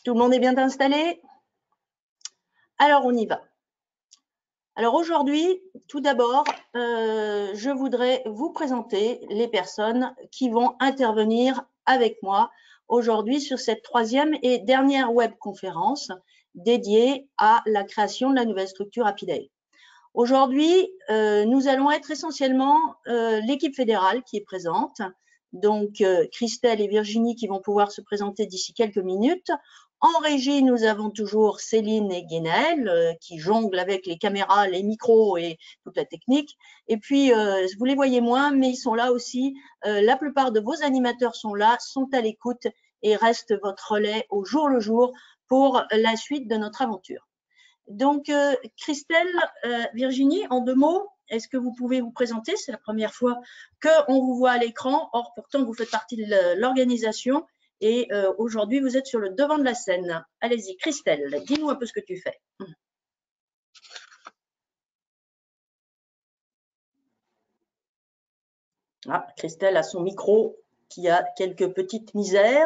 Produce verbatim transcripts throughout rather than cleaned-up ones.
Tout le monde est bien installé? Alors, on y va. Alors aujourd'hui, tout d'abord, euh, je voudrais vous présenter les personnes qui vont intervenir avec moi aujourd'hui sur cette troisième et dernière webconférence dédiée à la création de la nouvelle structure Happyday. Aujourd'hui, euh, nous allons être essentiellement euh, l'équipe fédérale qui est présente, donc euh, Christelle et Virginie qui vont pouvoir se présenter d'ici quelques minutes. En régie, nous avons toujours Céline et Guénel euh, qui jonglent avec les caméras, les micros et toute la technique. Et puis, euh, vous les voyez moins, mais ils sont là aussi. Euh, la plupart de vos animateurs sont là, sont à l'écoute et restent votre relais au jour le jour pour la suite de notre aventure. Donc, euh, Christelle, euh, Virginie, en deux mots, est-ce que vous pouvez vous présenter? C'est la première fois qu'on vous voit à l'écran. Or, pourtant, vous faites partie de l'organisation et euh, aujourd'hui, vous êtes sur le devant de la scène. Allez-y, Christelle, dis-nous un peu ce que tu fais. Ah, Christelle a son micro qui a quelques petites misères.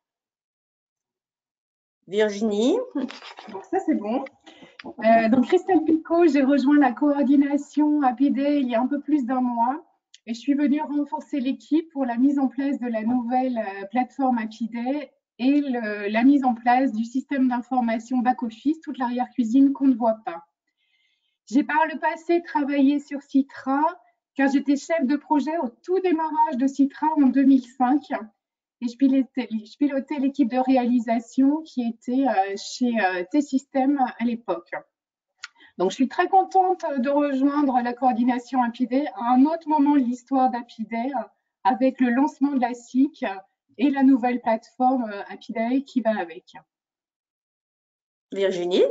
Virginie. Donc ça, c'est bon. Euh, donc, Christelle Picot, j'ai rejoint la coordination Happyday il y a un peu plus d'un mois et je suis venue renforcer l'équipe pour la mise en place de la nouvelle euh, plateforme Happyday et le, la mise en place du système d'information back-office, toute l'arrière-cuisine qu'on ne voit pas. J'ai par le passé travaillé sur Citra car j'étais chef de projet au tout démarrage de Citra en deux mille cinq. Et je pilotais, je pilotais l'équipe de réalisation qui était euh, chez euh, T-Systems à l'époque. Donc, je suis très contente de rejoindre la coordination Happyday à un autre moment de l'histoire d'Happyday avec le lancement de la S I C et la nouvelle plateforme Happyday qui va avec. Virginie.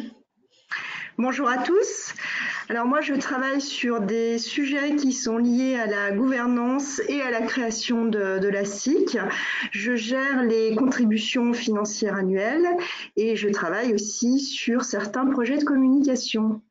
Bonjour à tous. Alors moi, je travaille sur des sujets qui sont liés à la gouvernance et à la création de, de la S I C. Je gère les contributions financières annuelles et je travaille aussi sur certains projets de communication.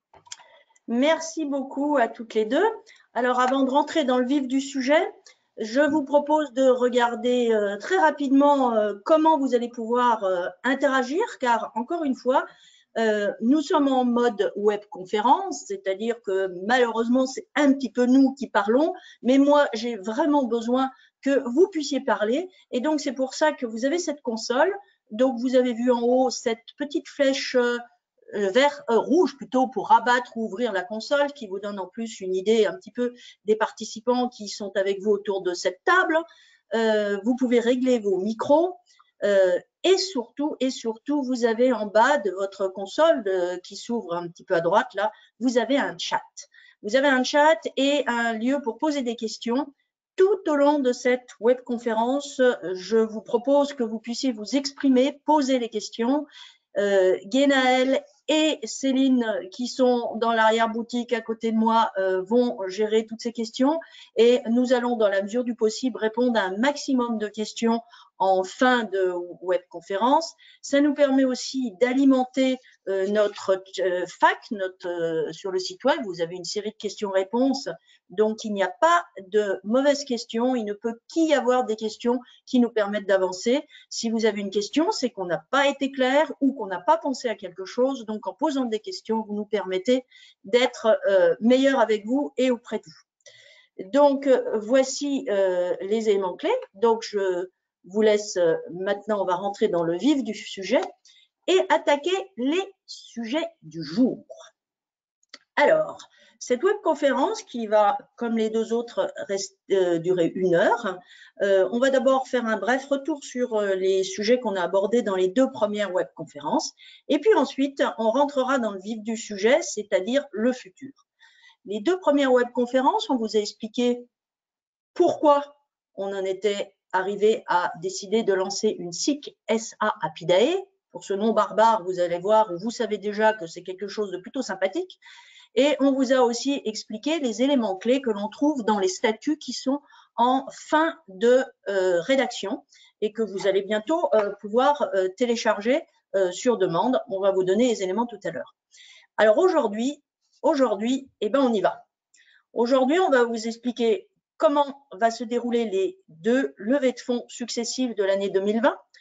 Merci beaucoup à toutes les deux. Alors, avant de rentrer dans le vif du sujet, je vous propose de regarder euh, très rapidement euh, comment vous allez pouvoir euh, interagir, car encore une fois, Euh, nous sommes en mode webconférence, c'est-à-dire que malheureusement, c'est un petit peu nous qui parlons, mais moi, j'ai vraiment besoin que vous puissiez parler. Et donc, c'est pour ça que vous avez cette console. Donc, vous avez vu en haut cette petite flèche euh, vert, euh, rouge plutôt pour rabattre ou ouvrir la console, qui vous donne en plus une idée un petit peu des participants qui sont avec vous autour de cette table. Euh, vous pouvez régler vos micros. Euh, et surtout, et surtout, vous avez en bas de votre console de, qui s'ouvre un petit peu à droite, là, vous avez un chat. Vous avez un chat et un lieu pour poser des questions. Tout au long de cette webconférence, je vous propose que vous puissiez vous exprimer, poser les questions. Euh, Guénaël et Céline, qui sont dans l'arrière-boutique à côté de moi, euh, vont gérer toutes ces questions et nous allons, dans la mesure du possible, répondre à un maximum de questions en fin de webconférence. Ça nous permet aussi d'alimenter euh, notre euh, fac, notre, euh, sur le site web. Vous avez une série de questions-réponses, donc il n'y a pas de mauvaises questions. Il ne peut qu'y avoir des questions qui nous permettent d'avancer. Si vous avez une question, c'est qu'on n'a pas été clair ou qu'on n'a pas pensé à quelque chose. Donc, en posant des questions, vous nous permettez d'être euh, meilleurs avec vous et auprès de vous. Donc, euh, voici euh, les éléments clés. Donc, je vous laisse euh, maintenant, on va rentrer dans le vif du sujet et attaquer les sujets du jour. Alors, cette webconférence qui va, comme les deux autres, reste, euh, durer une heure, euh, on va d'abord faire un bref retour sur euh, les sujets qu'on a abordés dans les deux premières webconférences et puis ensuite, on rentrera dans le vif du sujet, c'est-à-dire le futur. Les deux premières webconférences, on vous a expliqué pourquoi on en était arrivé à décider de lancer une S I C S A Happyday. Pour ce nom barbare, vous allez voir, vous savez déjà que c'est quelque chose de plutôt sympathique. Et on vous a aussi expliqué les éléments clés que l'on trouve dans les statuts qui sont en fin de euh, rédaction et que vous allez bientôt euh, pouvoir euh, télécharger euh, sur demande. On va vous donner les éléments tout à l'heure. Alors aujourd'hui, aujourd'hui, eh ben on y va. Aujourd'hui, on va vous expliquer comment va se dérouler les deux levées de fonds successives de l'année deux mille vingt.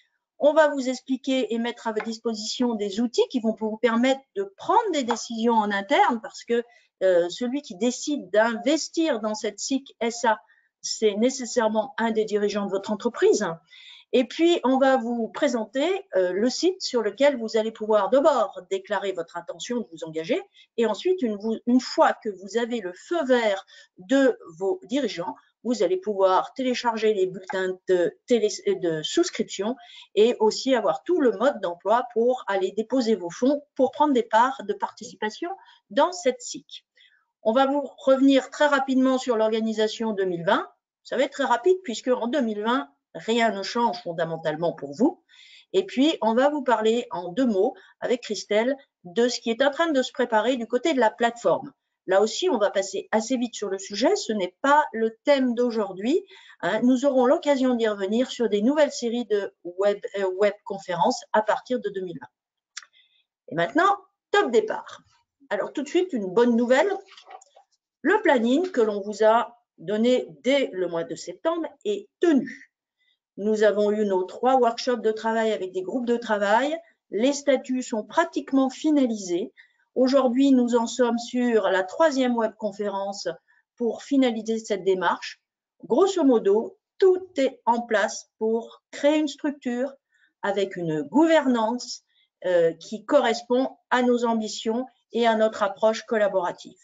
On va vous expliquer et mettre à votre disposition des outils qui vont vous permettre de prendre des décisions en interne, parce que euh, celui qui décide d'investir dans cette S I C S A, c'est nécessairement un des dirigeants de votre entreprise. Et puis, on va vous présenter euh, le site sur lequel vous allez pouvoir d'abord déclarer votre intention de vous engager, et ensuite, une, une fois que vous avez le feu vert de vos dirigeants, vous allez pouvoir télécharger les bulletins de, télé, de souscription et aussi avoir tout le mode d'emploi pour aller déposer vos fonds pour prendre des parts de participation dans cette S I C. On va vous revenir très rapidement sur l'organisation deux mille vingt. Ça va être très rapide puisque en deux mille vingt, rien ne change fondamentalement pour vous. Et puis, on va vous parler en deux mots avec Christelle de ce qui est en train de se préparer du côté de la plateforme. Là aussi, on va passer assez vite sur le sujet. Ce n'est pas le thème d'aujourd'hui. Hein. Nous aurons l'occasion d'y revenir sur des nouvelles séries de web, euh, web conférences à partir de deux mille vingt. Et maintenant, top départ. Alors, tout de suite, une bonne nouvelle. Le planning que l'on vous a donné dès le mois de septembre est tenu. Nous avons eu nos trois workshops de travail avec des groupes de travail. Les statuts sont pratiquement finalisés. Aujourd'hui, nous en sommes sur la troisième webconférence pour finaliser cette démarche. Grosso modo, tout est en place pour créer une structure avec une gouvernance euh, qui correspond à nos ambitions et à notre approche collaborative.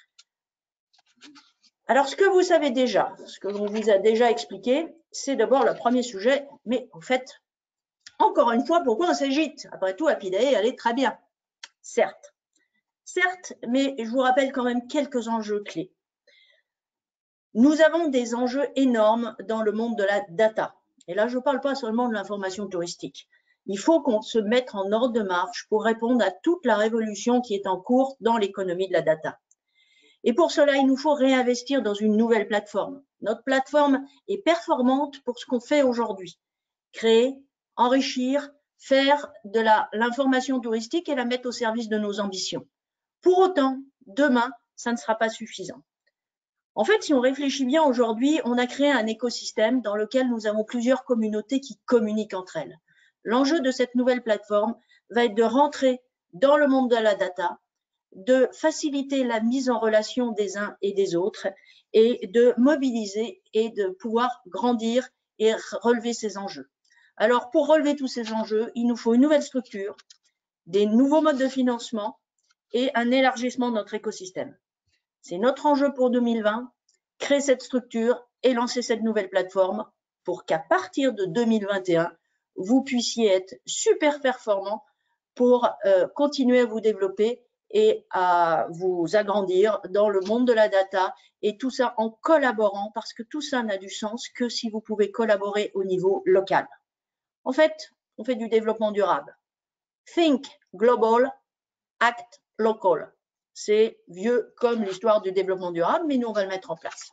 Alors, ce que vous savez déjà, ce que l'on vous a déjà expliqué, c'est d'abord le premier sujet, mais en fait, encore une fois, pourquoi on s'agite? Après tout, Happy Day, elle est très bien, certes. Certes, mais je vous rappelle quand même quelques enjeux clés. Nous avons des enjeux énormes dans le monde de la data. Et là, je ne parle pas seulement de l'information touristique. Il faut qu'on se mette en ordre de marche pour répondre à toute la révolution qui est en cours dans l'économie de la data. Et pour cela, il nous faut réinvestir dans une nouvelle plateforme. Notre plateforme est performante pour ce qu'on fait aujourd'hui. Créer, enrichir, faire de l'information touristique et la mettre au service de nos ambitions. Pour autant, demain, ça ne sera pas suffisant. En fait, si on réfléchit bien aujourd'hui, on a créé un écosystème dans lequel nous avons plusieurs communautés qui communiquent entre elles. L'enjeu de cette nouvelle plateforme va être de rentrer dans le monde de la data, de faciliter la mise en relation des uns et des autres et de mobiliser et de pouvoir grandir et relever ces enjeux. Alors, pour relever tous ces enjeux, il nous faut une nouvelle structure, des nouveaux modes de financement et un élargissement de notre écosystème. C'est notre enjeu pour deux mille vingt, créer cette structure et lancer cette nouvelle plateforme pour qu'à partir de deux mille vingt et un, vous puissiez être super performant pour euh, continuer à vous développer et à vous agrandir dans le monde de la data et tout ça en collaborant parce que tout ça n'a du sens que si vous pouvez collaborer au niveau local. En fait, on fait du développement durable. Think global, act local. C'est vieux comme l'histoire du développement durable, mais nous, on va le mettre en place.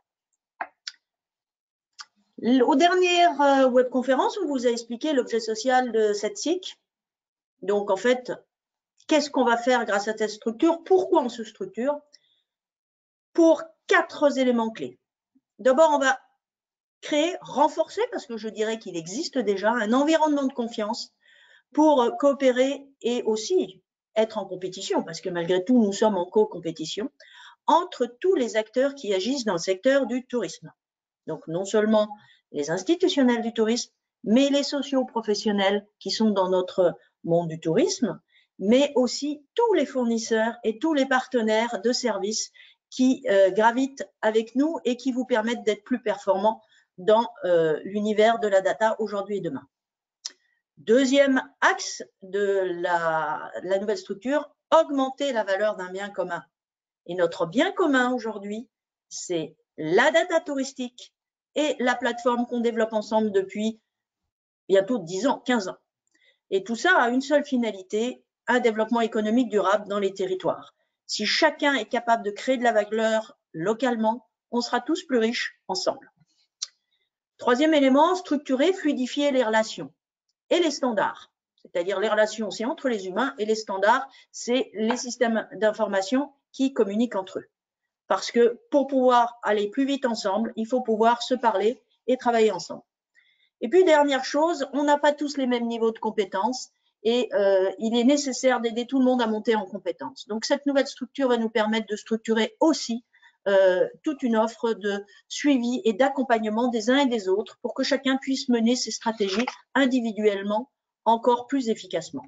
Aux dernières webconférences, on vous a expliqué l'objet social de cette S I C. Donc, en fait, qu'est-ce qu'on va faire grâce à cette structure? Pourquoi on se structure? Pour quatre éléments clés. D'abord, on va créer, renforcer, parce que je dirais qu'il existe déjà, un environnement de confiance pour coopérer et aussi être en compétition, parce que malgré tout, nous sommes en co-compétition, entre tous les acteurs qui agissent dans le secteur du tourisme. Donc, non seulement les institutionnels du tourisme, mais les socio-professionnels qui sont dans notre monde du tourisme, mais aussi tous les fournisseurs et tous les partenaires de services qui euh, gravitent avec nous et qui vous permettent d'être plus performants dans euh, l'univers de la data aujourd'hui et demain. Deuxième axe de la, la nouvelle structure, augmenter la valeur d'un bien commun. Et notre bien commun aujourd'hui, c'est la data touristique et la plateforme qu'on développe ensemble depuis bientôt dix ans, quinze ans. Et tout ça a une seule finalité, un développement économique durable dans les territoires. Si chacun est capable de créer de la valeur localement, on sera tous plus riches ensemble. Troisième élément, structurer, fluidifier les relations et les standards. C'est-à-dire les relations, c'est entre les humains et les standards, c'est les systèmes d'information qui communiquent entre eux. Parce que pour pouvoir aller plus vite ensemble, il faut pouvoir se parler et travailler ensemble. Et puis, dernière chose, on n'a pas tous les mêmes niveaux de compétences et euh, il est nécessaire d'aider tout le monde à monter en compétences. Donc, cette nouvelle structure va nous permettre de structurer aussi euh, toute une offre de suivi et d'accompagnement des uns et des autres pour que chacun puisse mener ses stratégies individuellement encore plus efficacement.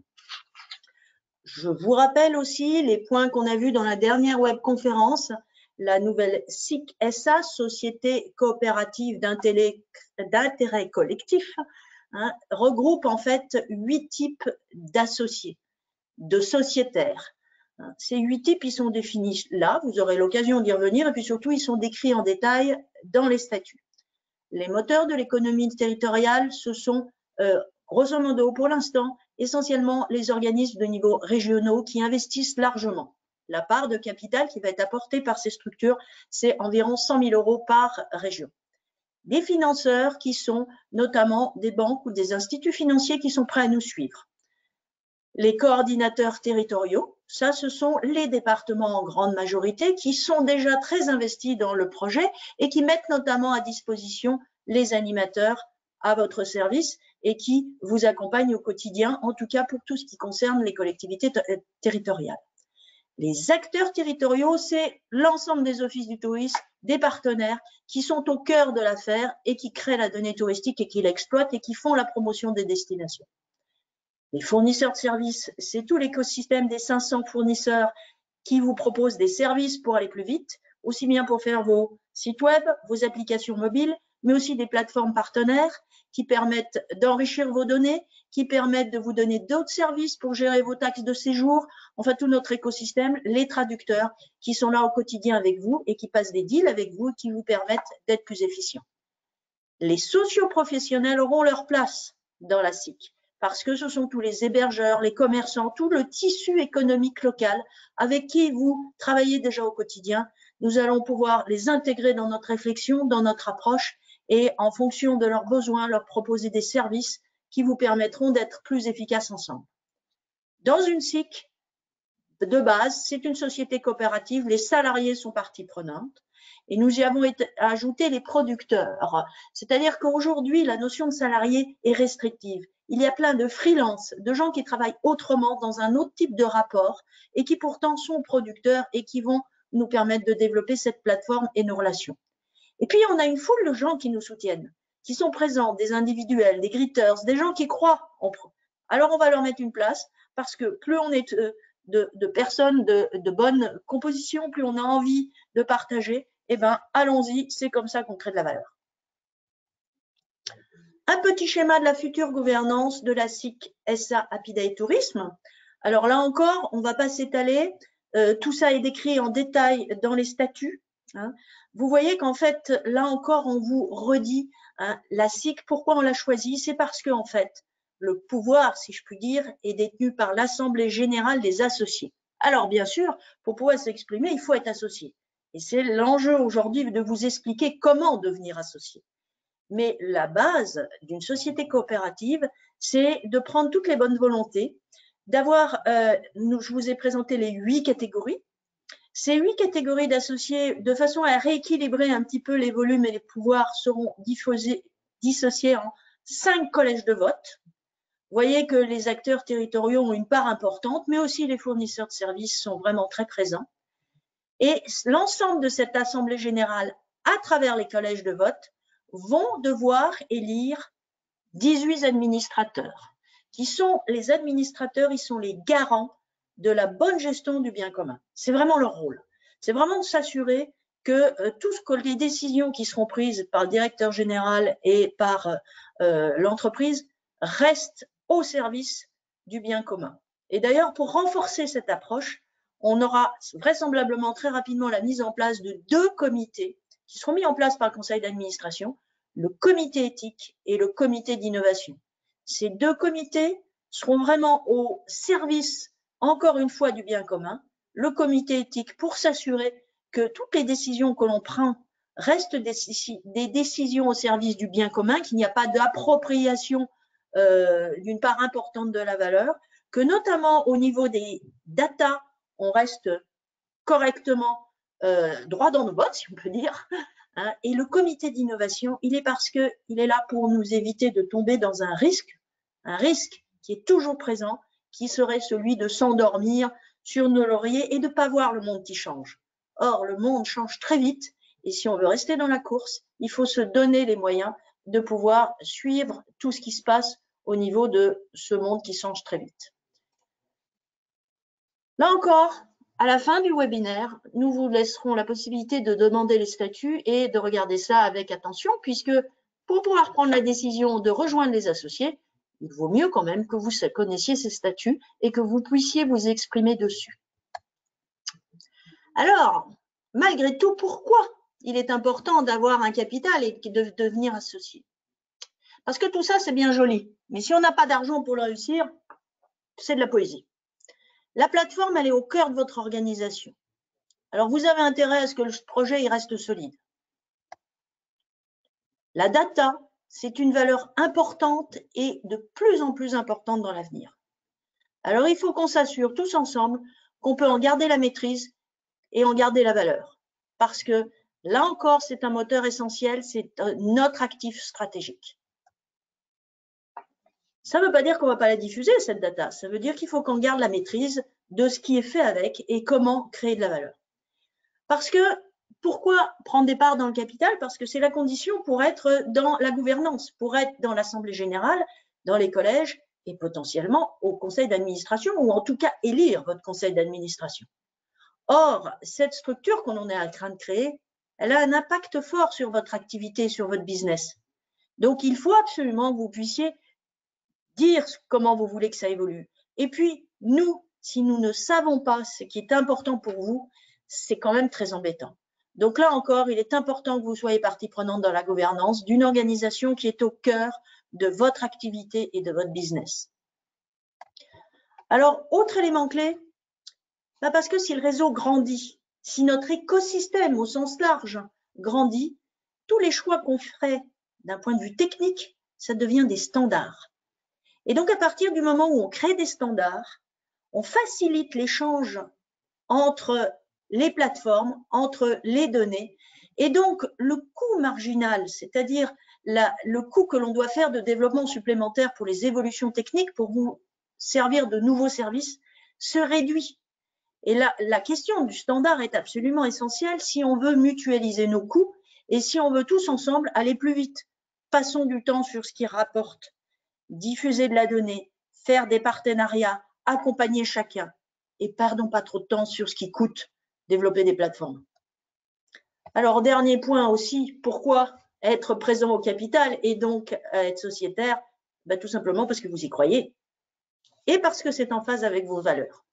Je vous rappelle aussi les points qu'on a vus dans la dernière webconférence. La nouvelle S I C S A, Société coopérative d'intérêt collectif, hein, regroupe en fait huit types d'associés, de sociétaires. Ces huit types, ils sont définis là, vous aurez l'occasion d'y revenir, et puis surtout, ils sont décrits en détail dans les statuts. Les moteurs de l'économie territoriale, ce sont, euh, grosso modo, pour l'instant, essentiellement les organismes de niveau régionaux qui investissent largement. La part de capital qui va être apportée par ces structures, c'est environ cent mille euros par région. Des financeurs qui sont notamment des banques ou des instituts financiers qui sont prêts à nous suivre. Les coordinateurs territoriaux, ça, ce sont les départements en grande majorité qui sont déjà très investis dans le projet et qui mettent notamment à disposition les animateurs à votre service et qui vous accompagnent au quotidien, en tout cas pour tout ce qui concerne les collectivités territoriales. Les acteurs territoriaux, c'est l'ensemble des offices du tourisme, des partenaires qui sont au cœur de l'affaire et qui créent la donnée touristique et qui l'exploitent et qui font la promotion des destinations. Les fournisseurs de services, c'est tout l'écosystème des cinq cents fournisseurs qui vous proposent des services pour aller plus vite, aussi bien pour faire vos sites web, vos applications mobiles, mais aussi des plateformes partenaires qui permettent d'enrichir vos données, qui permettent de vous donner d'autres services pour gérer vos taxes de séjour, enfin tout notre écosystème, les traducteurs qui sont là au quotidien avec vous et qui passent des deals avec vous et qui vous permettent d'être plus efficients. Les socioprofessionnels auront leur place dans la S I C parce que ce sont tous les hébergeurs, les commerçants, tout le tissu économique local avec qui vous travaillez déjà au quotidien. Nous allons pouvoir les intégrer dans notre réflexion, dans notre approche et en fonction de leurs besoins, leur proposer des services qui vous permettront d'être plus efficaces ensemble. Dans une S I C de base, c'est une société coopérative, les salariés sont partie prenante et nous y avons ajouté les producteurs. C'est-à-dire qu'aujourd'hui, la notion de salarié est restrictive. Il y a plein de freelance, de gens qui travaillent autrement dans un autre type de rapport et qui pourtant sont producteurs et qui vont nous permettre de développer cette plateforme et nos relations. Et puis, on a une foule de gens qui nous soutiennent, qui sont présents, des individuels, des greeters, des gens qui croient en pro. Alors, on va leur mettre une place parce que plus on est de, de personnes de, de bonne composition, plus on a envie de partager, eh bien, allons-y, c'est comme ça qu'on crée de la valeur. Un petit schéma de la future gouvernance de la S I C S A Apidae Tourisme. Alors là encore, on ne va pas s'étaler. Euh, tout ça est décrit en détail dans les statuts. Hein. Vous voyez qu'en fait, là encore, on vous redit hein, la S I C, pourquoi on l'a choisie? C'est parce que en fait, le pouvoir, si je puis dire, est détenu par l'Assemblée générale des associés. Alors bien sûr, pour pouvoir s'exprimer, il faut être associé. Et c'est l'enjeu aujourd'hui de vous expliquer comment devenir associé. Mais la base d'une société coopérative, c'est de prendre toutes les bonnes volontés, d'avoir, euh, je vous ai présenté les huit catégories. Ces huit catégories d'associés, de façon à rééquilibrer un petit peu les volumes et les pouvoirs, seront diffusés, dissociés en cinq collèges de vote. Vous voyez que les acteurs territoriaux ont une part importante, mais aussi les fournisseurs de services sont vraiment très présents. Et l'ensemble de cette assemblée générale, à travers les collèges de vote, vont devoir élire dix-huit administrateurs, qui sont les administrateurs, ils sont les garants de la bonne gestion du bien commun. C'est vraiment leur rôle. C'est vraiment de s'assurer que euh, tout ce que les décisions qui seront prises par le directeur général et par euh, l'entreprise restent au service du bien commun. Et d'ailleurs, pour renforcer cette approche, on aura vraisemblablement très rapidement la mise en place de deux comités qui seront mis en place par le conseil d'administration, le comité éthique et le comité d'innovation. Ces deux comités seront vraiment au service, encore une fois, du bien commun. Le comité éthique pour s'assurer que toutes les décisions que l'on prend restent des, des décisions au service du bien commun, qu'il n'y a pas d'appropriation euh, d'une part importante de la valeur, que notamment au niveau des data, on reste correctement euh, droit dans nos bottes, si on peut dire, Hein, et le comité d'innovation, il est parce qu'il est là pour nous éviter de tomber dans un risque, un risque qui est toujours présent, qui serait celui de s'endormir sur nos lauriers et de ne pas voir le monde qui change. Or, le monde change très vite et si on veut rester dans la course, il faut se donner les moyens de pouvoir suivre tout ce qui se passe au niveau de ce monde qui change très vite. Là encore, à la fin du webinaire, nous vous laisserons la possibilité de demander les statuts et de regarder ça avec attention, puisque pour pouvoir prendre la décision de rejoindre les associés, il vaut mieux quand même que vous connaissiez ces statuts et que vous puissiez vous exprimer dessus. Alors, malgré tout, pourquoi il est important d'avoir un capital et de devenir associé? Parce que tout ça, c'est bien joli, mais si on n'a pas d'argent pour le réussir, c'est de la poésie. La plateforme, elle est au cœur de votre organisation. Alors, vous avez intérêt à ce que le projet il reste solide. La data, c'est une valeur importante et de plus en plus importante dans l'avenir. Alors, il faut qu'on s'assure tous ensemble qu'on peut en garder la maîtrise et en garder la valeur. Parce que là encore, c'est un moteur essentiel, c'est notre actif stratégique. Ça ne veut pas dire qu'on ne va pas la diffuser, cette data. Ça veut dire qu'il faut qu'on garde la maîtrise de ce qui est fait avec et comment créer de la valeur. Parce que, pourquoi prendre des parts dans le capital? Parce que c'est la condition pour être dans la gouvernance, pour être dans l'Assemblée générale, dans les collèges et potentiellement au conseil d'administration ou en tout cas élire votre conseil d'administration. Or, cette structure qu'on est en train de créer, elle a un impact fort sur votre activité, sur votre business. Donc, il faut absolument que vous puissiez dire comment vous voulez que ça évolue. Et puis, nous, si nous ne savons pas ce qui est important pour vous, c'est quand même très embêtant. Donc là encore, il est important que vous soyez partie prenante dans la gouvernance d'une organisation qui est au cœur de votre activité et de votre business. Alors, autre élément clé, bah parce que si le réseau grandit, si notre écosystème au sens large grandit, tous les choix qu'on ferait d'un point de vue technique, ça devient des standards. Et donc, à partir du moment où on crée des standards, on facilite l'échange entre les plateformes, entre les données. Et donc, le coût marginal, c'est-à-dire le coût que l'on doit faire de développement supplémentaire pour les évolutions techniques, pour vous servir de nouveaux services, se réduit. Et là, la question du standard est absolument essentielle si on veut mutualiser nos coûts et si on veut tous ensemble aller plus vite. Passons du temps sur ce qui rapporte. Diffuser de la donnée, faire des partenariats, accompagner chacun et perdons pas trop de temps sur ce qui coûte développer des plateformes. Alors, dernier point aussi, pourquoi être présent au capital et donc être sociétaire? Ben, tout simplement parce que vous y croyez et parce que c'est en phase avec vos valeurs.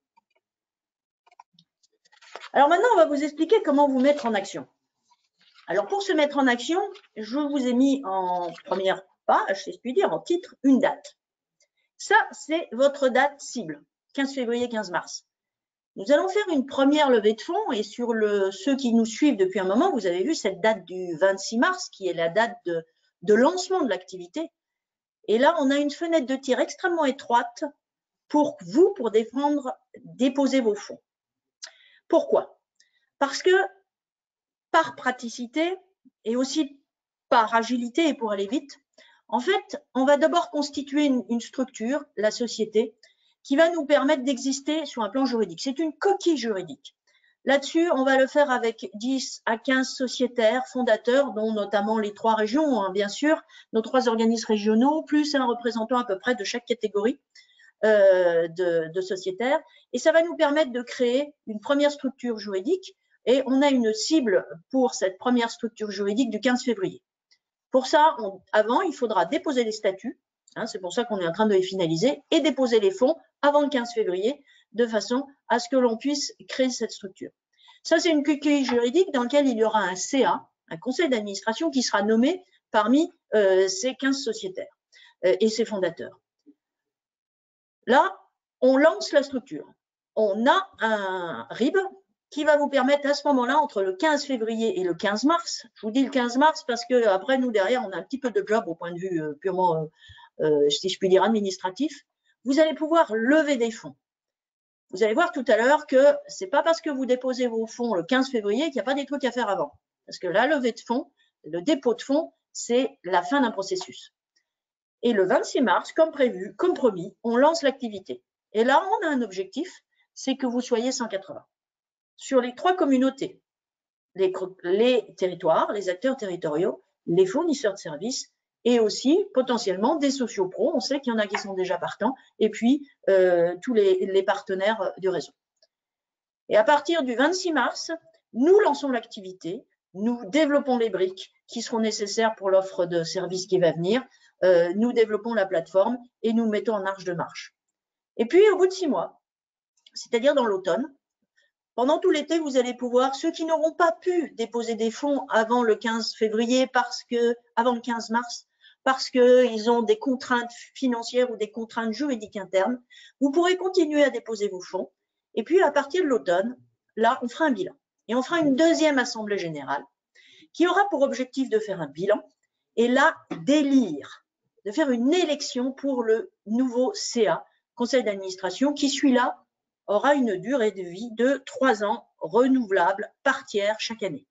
Alors maintenant, on va vous expliquer comment vous mettre en action. Alors, pour se mettre en action, je vous ai mis en première page, si je puis dire, en titre, une date. Ça, c'est votre date cible, quinze février, quinze mars. Nous allons faire une première levée de fonds et sur le, ceux qui nous suivent depuis un moment, vous avez vu cette date du vingt-six mars qui est la date de, de lancement de l'activité. Et là, on a une fenêtre de tir extrêmement étroite pour vous, pour défendre, déposer vos fonds. Pourquoi? Parce que par praticité et aussi par agilité et pour aller vite, en fait, on va d'abord constituer une, une structure, la société, qui va nous permettre d'exister sur un plan juridique. C'est une coquille juridique. Là-dessus, on va le faire avec dix à quinze sociétaires fondateurs, dont notamment les trois régions, hein, bien sûr, nos trois organismes régionaux, plus un représentant à peu près de chaque catégorie euh, de, de sociétaires. Et ça va nous permettre de créer une première structure juridique. Et on a une cible pour cette première structure juridique du quinze février. Pour ça, on, avant, il faudra déposer les statuts, hein, c'est pour ça qu'on est en train de les finaliser, et déposer les fonds avant le quinze février, de façon à ce que l'on puisse créer cette structure. Ça, c'est une coquille juridique dans laquelle il y aura un C A, un conseil d'administration, qui sera nommé parmi euh, ces quinze sociétaires euh, et ses fondateurs. Là, on lance la structure. On a un R I B qui va vous permettre à ce moment-là, entre le quinze février et le quinze mars, je vous dis le quinze mars parce que après nous derrière, on a un petit peu de job au point de vue euh, purement, euh, euh, si je puis dire, administratif, vous allez pouvoir lever des fonds. Vous allez voir tout à l'heure que c'est pas parce que vous déposez vos fonds le quinze février qu'il n'y a pas des trucs à faire avant. parce que la levée de fonds, le dépôt de fonds, c'est la fin d'un processus. Et le vingt-six mars, comme prévu, comme promis, on lance l'activité. Et là, on a un objectif, c'est que vous soyez cent quatre-vingts. Sur les trois communautés, les, les territoires, les acteurs territoriaux, les fournisseurs de services et aussi potentiellement des sociopros. On sait qu'il y en a qui sont déjà partants et puis euh, tous les, les partenaires du réseau. Et à partir du vingt-six mars, nous lançons l'activité, nous développons les briques qui seront nécessaires pour l'offre de services qui va venir, euh, nous développons la plateforme et nous mettons en marche de marche. Et puis, au bout de six mois, c'est-à-dire dans l'automne, pendant tout l'été, vous allez pouvoir, ceux qui n'auront pas pu déposer des fonds avant le quinze février, parce que, avant le quinze mars, parce qu'ils ont des contraintes financières ou des contraintes juridiques internes, vous pourrez continuer à déposer vos fonds. Et puis, à partir de l'automne, là, on fera un bilan. Et on fera une deuxième assemblée générale qui aura pour objectif de faire un bilan et là, d'élire, de faire une élection pour le nouveau C A, conseil d'administration, qui, celui-là, aura une durée de vie de trois ans, renouvelable par tiers chaque année.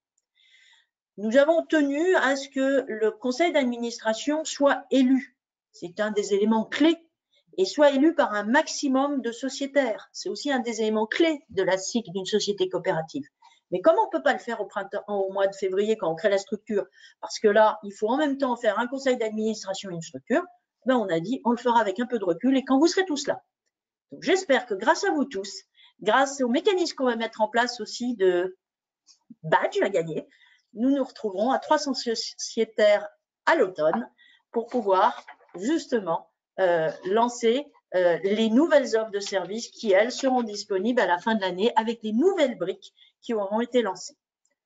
Nous avons tenu à ce que le conseil d'administration soit élu. C'est un des éléments clés et soit élu par un maximum de sociétaires. C'est aussi un des éléments clés de la C I C d'une société coopérative. Mais comme on ne peut pas le faire au printemps, au mois de février quand on crée la structure, parce que là, il faut en même temps faire un conseil d'administration et une structure, ben on a dit on le fera avec un peu de recul et quand vous serez tous là. Donc j'espère que grâce à vous tous, grâce au mécanisme qu'on va mettre en place aussi de badge à gagner, nous nous retrouverons à trois cents sociétaires à l'automne pour pouvoir justement euh, lancer euh, les nouvelles offres de services qui, elles, seront disponibles à la fin de l'année avec les nouvelles briques qui auront été lancées.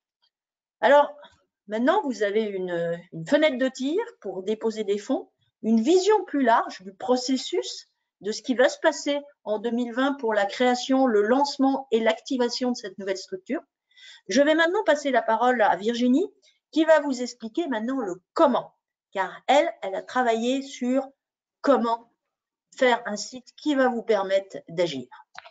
Alors, maintenant, vous avez une, une fenêtre de tir pour déposer des fonds, une vision plus large du processus de ce qui va se passer en deux mille vingt pour la création, le lancement et l'activation de cette nouvelle structure. Je vais maintenant passer la parole à Virginie qui va vous expliquer maintenant le comment, car elle, elle a travaillé sur comment faire un site qui va vous permettre d'agir.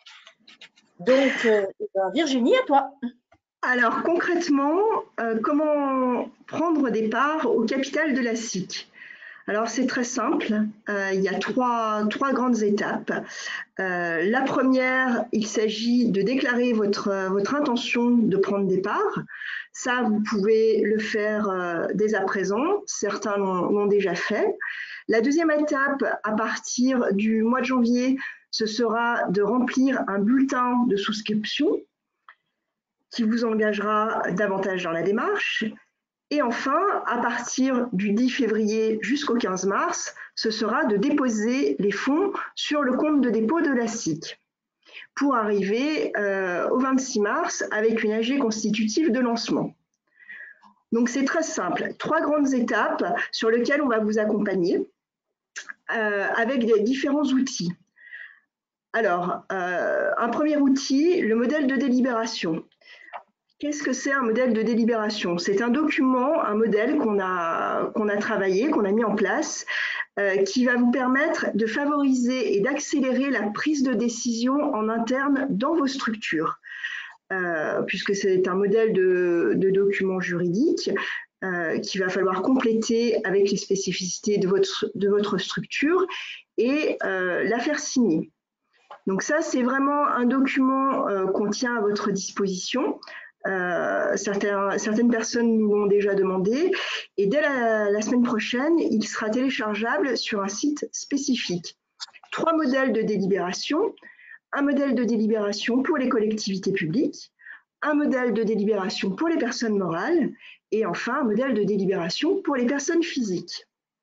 Donc, euh, Virginie, à toi. Alors, concrètement, euh, comment prendre des parts au capital de la C I C ? Alors, c'est très simple. Euh, il y a trois, trois grandes étapes. Euh, la première, il s'agit de déclarer votre, votre intention de prendre des parts. Ça, vous pouvez le faire euh, dès à présent. Certains l'ont déjà fait. La deuxième étape, à partir du mois de janvier, ce sera de remplir un bulletin de souscription qui vous engagera davantage dans la démarche. Et enfin, à partir du dix février jusqu'au quinze mars, ce sera de déposer les fonds sur le compte de dépôt de la C I C pour arriver euh, au vingt-six mars avec une A G constitutive de lancement. Donc c'est très simple, trois grandes étapes sur lesquelles on va vous accompagner euh, avec des différents outils. Alors, euh, un premier outil, le modèle de délibération. Qu'est-ce que c'est un modèle de délibération? C'est un document, un modèle qu'on a, qu'on a travaillé, qu'on a mis en place, euh, qui va vous permettre de favoriser et d'accélérer la prise de décision en interne dans vos structures. Euh, puisque c'est un modèle de, de document juridique euh, qu'il va falloir compléter avec les spécificités de votre, de votre structure et euh, la faire signer. Donc ça, c'est vraiment un document euh, qu'on tient à votre disposition. Euh, certains, certaines personnes nous l'ont déjà demandé et dès la, la semaine prochaine, il sera téléchargeable sur un site spécifique. Trois modèles de délibération, un modèle de délibération pour les collectivités publiques, un modèle de délibération pour les personnes morales et enfin un modèle de délibération pour les personnes physiques.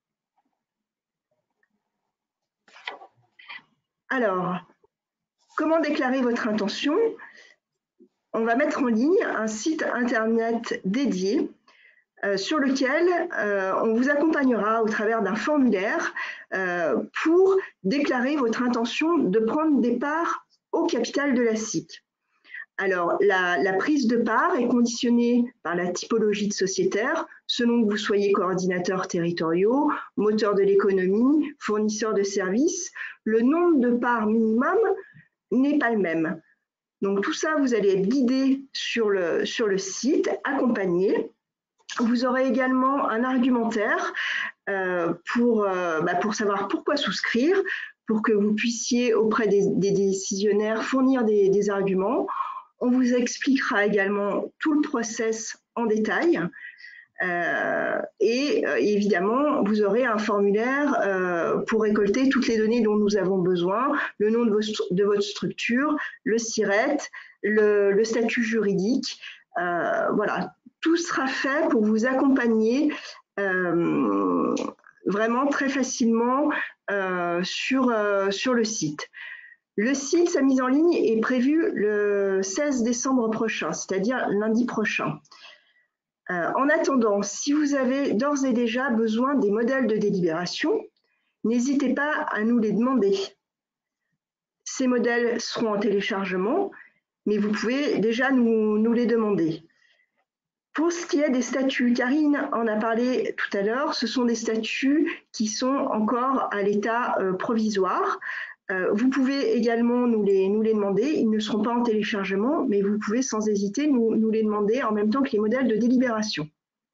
Alors, comment déclarer votre intention ? On va mettre en ligne un site internet dédié euh, sur lequel euh, on vous accompagnera au travers d'un formulaire euh, pour déclarer votre intention de prendre des parts au capital de la C I C. Alors, la, la prise de part est conditionnée par la typologie de sociétaire, selon que vous soyez coordinateurs territoriaux, moteur de l'économie, fournisseur de services. Le nombre de parts minimum n'est pas le même. Donc tout ça, vous allez être guidé sur le, sur le site, accompagné. Vous aurez également un argumentaire euh, pour, euh, bah, pour savoir pourquoi souscrire, pour que vous puissiez auprès des, des décisionnaires fournir des, des arguments. On vous expliquera également tout le process en détail. Euh, et euh, évidemment, vous aurez un formulaire euh, pour récolter toutes les données dont nous avons besoin, le nom de, vos, de votre structure, le SIRET, le, le statut juridique. Euh, voilà, tout sera fait pour vous accompagner euh, vraiment très facilement euh, sur, euh, sur le site. Le site, sa mise en ligne est prévue le seize décembre prochain, c'est-à-dire lundi prochain. Euh, en attendant, si vous avez d'ores et déjà besoin des modèles de délibération, n'hésitez pas à nous les demander. Ces modèles seront en téléchargement, mais vous pouvez déjà nous, nous les demander. Pour ce qui est des statuts, Karine en a parlé tout à l'heure, ce sont des statuts qui sont encore à l'état euh, provisoire. Euh, vous pouvez également nous les, nous les demander, ils ne seront pas en téléchargement, mais vous pouvez sans hésiter nous, nous les demander en même temps que les modèles de délibération.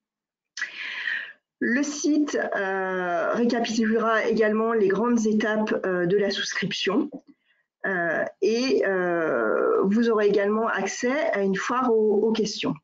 Le site euh, récapitulera également les grandes étapes euh, de la souscription euh, et euh, vous aurez également accès à une foire aux, aux questions.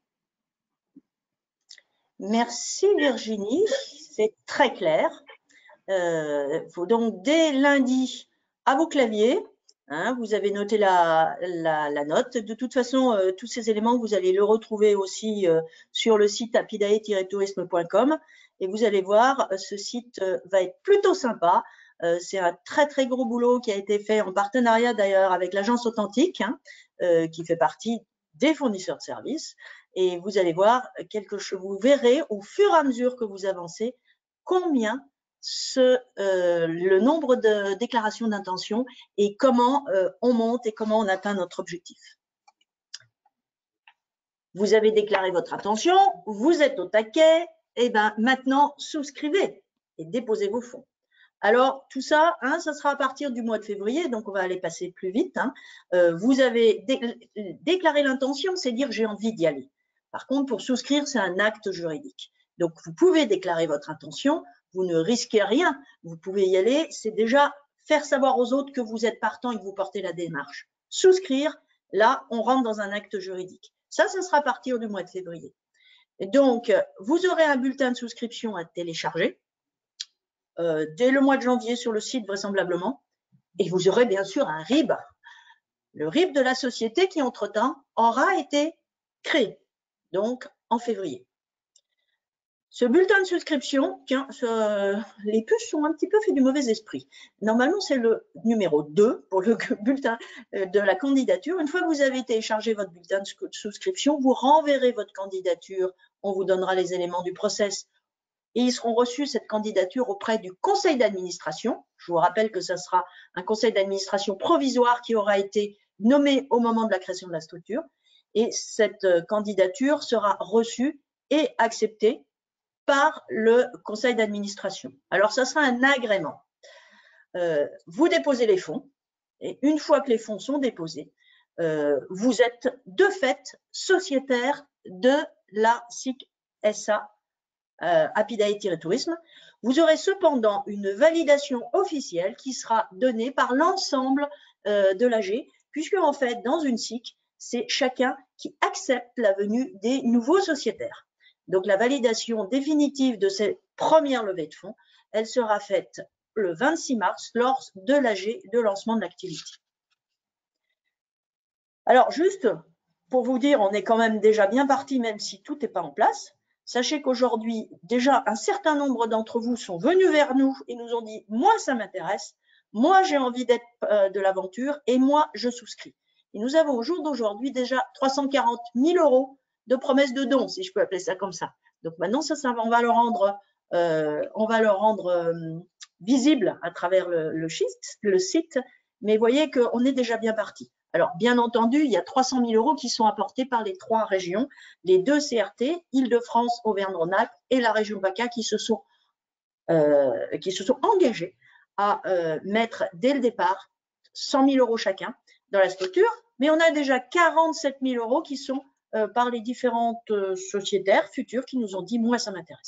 Merci Virginie, c'est très clair. Euh, faut donc dès lundi à vos claviers, hein, vous avez noté la, la, la note. De toute façon, euh, tous ces éléments, vous allez le retrouver aussi euh, sur le site apidae tiret tourisme point com et vous allez voir, ce site euh, va être plutôt sympa. Euh, c'est un très très gros boulot qui a été fait en partenariat d'ailleurs avec l'agence Authentique, hein, euh, qui fait partie des fournisseurs de services. Et vous allez voir quelque chose, vous verrez au fur et à mesure que vous avancez combien ce, euh, le nombre de déclarations d'intention et comment euh, on monte et comment on atteint notre objectif. Vous avez déclaré votre intention, vous êtes au taquet, et ben maintenant souscrivez et déposez vos fonds. Alors tout ça, hein, ça sera à partir du mois de février, donc on va aller passer plus vite. Hein. Euh, vous avez dé déclaré l'intention, c'est dire j'ai envie d'y aller. Par contre, pour souscrire, c'est un acte juridique. Donc vous pouvez déclarer votre intention, vous ne risquez rien, vous pouvez y aller, c'est déjà faire savoir aux autres que vous êtes partant et que vous portez la démarche. Souscrire, là, on rentre dans un acte juridique. Ça, ça sera à partir du mois de février. Et donc, vous aurez un bulletin de souscription à télécharger euh, dès le mois de janvier sur le site vraisemblablement, et vous aurez bien sûr un R I B, le R I B de la société qui, entre-temps, aura été créé, donc en février. Ce bulletin de souscription, tiens, ce, les puces sont un petit peu fait du mauvais esprit. Normalement, c'est le numéro deux pour le bulletin de la candidature. Une fois que vous avez téléchargé votre bulletin de souscription, vous renverrez votre candidature. On vous donnera les éléments du process et ils seront reçus, cette candidature, auprès du conseil d'administration. Je vous rappelle que ce sera un conseil d'administration provisoire qui aura été nommé au moment de la création de la structure. Et cette candidature sera reçue et acceptée par le conseil d'administration. Alors, ça sera un agrément. Euh, vous déposez les fonds et une fois que les fonds sont déposés, euh, vous êtes de fait sociétaire de la S I C S A euh, apidae tiret tourisme. Vous aurez cependant une validation officielle qui sera donnée par l'ensemble euh, de l'A G, puisque en fait, dans une S I C, c'est chacun qui accepte la venue des nouveaux sociétaires. Donc, la validation définitive de ces premières levées de fonds, elle sera faite le vingt-six mars lors de l'A G de lancement de l'activité. Alors, juste pour vous dire, on est quand même déjà bien parti, même si tout n'est pas en place. Sachez qu'aujourd'hui, déjà, un certain nombre d'entre vous sont venus vers nous et nous ont dit « moi, ça m'intéresse, moi, j'ai envie d'être euh, de l'aventure et moi, je souscris ». Et nous avons au jour d'aujourd'hui déjà trois cent quarante mille euros de promesses de dons, si je peux appeler ça comme ça. Donc maintenant, ça, ça on va le rendre, euh, on va le rendre euh, visible à travers le, le, site, le site, mais vous voyez qu'on est déjà bien parti. Alors, bien entendu, il y a trois cent mille euros qui sont apportés par les trois régions, les deux C R T, Île-de-France, Auvergne-Rhône-Alpes et la région PACA qui se sont, euh, qui se sont engagés à euh, mettre dès le départ cent mille euros chacun dans la structure, mais on a déjà quarante-sept mille euros qui sont euh, par les différentes euh, sociétaires futures qui nous ont dit « moi, ça m'intéresse ».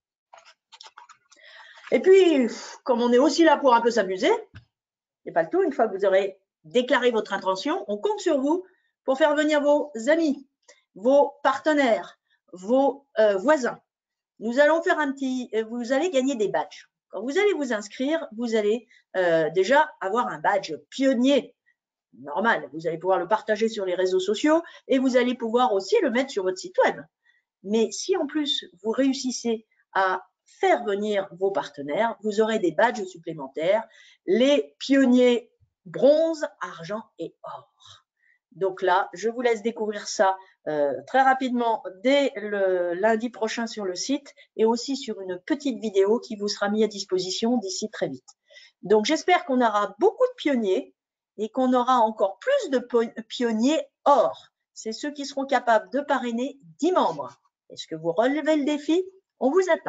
Et puis, comme on est aussi là pour un peu s'amuser, c'est pas le tout, une fois que vous aurez déclaré votre intention, on compte sur vous pour faire venir vos amis, vos partenaires, vos euh, voisins. Nous allons faire un petit, vous allez gagner des badges. Quand vous allez vous inscrire, vous allez euh, déjà avoir un badge pionnier. Normal, vous allez pouvoir le partager sur les réseaux sociaux et vous allez pouvoir aussi le mettre sur votre site web. Mais si en plus vous réussissez à faire venir vos partenaires, vous aurez des badges supplémentaires, les pionniers bronze, argent et or. Donc là, je vous laisse découvrir ça euh, très rapidement dès le lundi prochain sur le site et aussi sur une petite vidéo qui vous sera mise à disposition d'ici très vite. Donc j'espère qu'on aura beaucoup de pionniers et qu'on aura encore plus de pionniers or. C'est ceux qui seront capables de parrainer dix membres. Est-ce que vous relevez le défi? On vous attend.